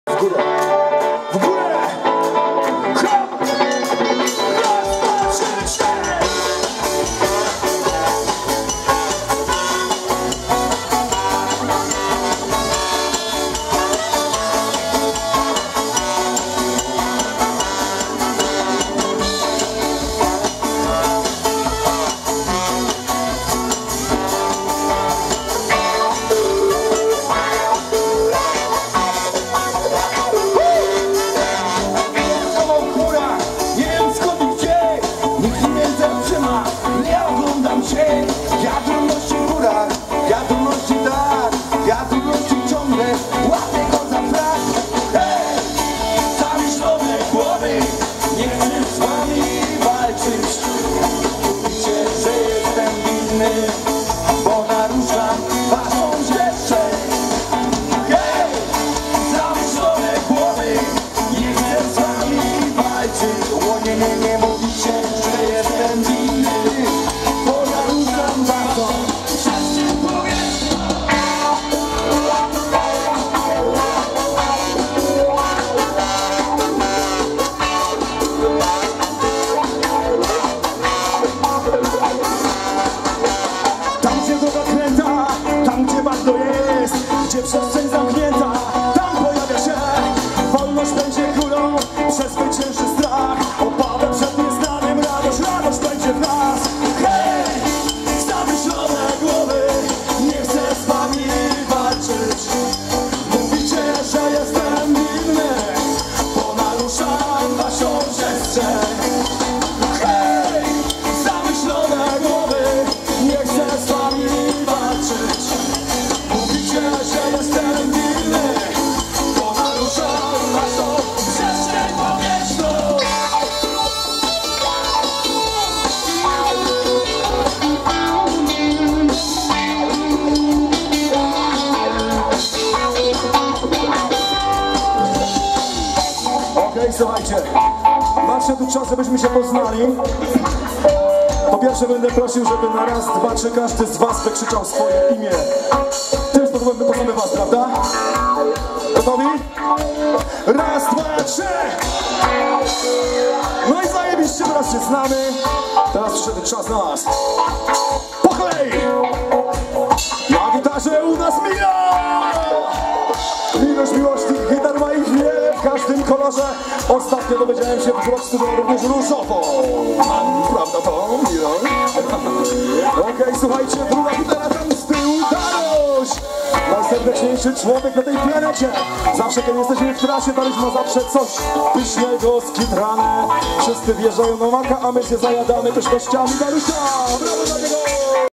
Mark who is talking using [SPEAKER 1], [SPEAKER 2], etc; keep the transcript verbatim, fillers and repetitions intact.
[SPEAKER 1] W górę, w górę! Hop! Raz, dwa, trzy, cztery! Ja oglądam cię, ja trudności w górach, ja trudności tak, ja trudności ciągle łapię go za frak. Hej! Zamyślone głowy, nie chcę z wami walczyć. Mówicie, że jestem winny, bo naruszam waszą przestrzeń. Hej! Zamyślone głowy, nie chcę z wami walczyć. O nie, nie, nie mówicie, że jestem winny. Tam, gdzie bardzo jest, gdzie przestrzeń zamknięta, tam pojawia się wolność, będzie górą, przezwycięży strach, obawę przed nieznanym, radość, radość będzie w nas. Hej! Zamyślone głowy, nie chcę z wami walczyć. Mówicie, że jestem winny, bo naruszam waszą przestrzeń. Hej! Zamyślone głowy, nie chcę z wami walczyć. Mówicie, że jestem winny, bo naruszam waszą przestrzeń powietrzną. Okej, okay, słuchajcie, nadszedł czas, żebyśmy się poznali. Po pierwsze będę prosił, żeby na raz, dwa, trzy każdy z was wykrzyczał swoje imię. Tym sposobem poznamy was, prawda? Gotowi? Raz, dwa, trzy! No i zajebiście, teraz się znamy. Teraz przyszedł czas na nas. Po kolei! Na gitarze u nas Milo! Miłość miłości, gitar ma ich wiele w każdym kolorze. Ostatnio dowiedziałem się w Rock Studio również różową. Prawda to, Milo? Okej, okay, słuchajcie, druga gitara tam z tyłu, Daruś! Najserdeczniejszy człowiek na tej planecie. Zawsze, kiedy jesteśmy w trasie, Daruś ma zawsze coś pysznego, skitrane. Wszyscy wjeżdżają na maka, a my się zajadamy pysznościami Darusia! Brawo dla niego!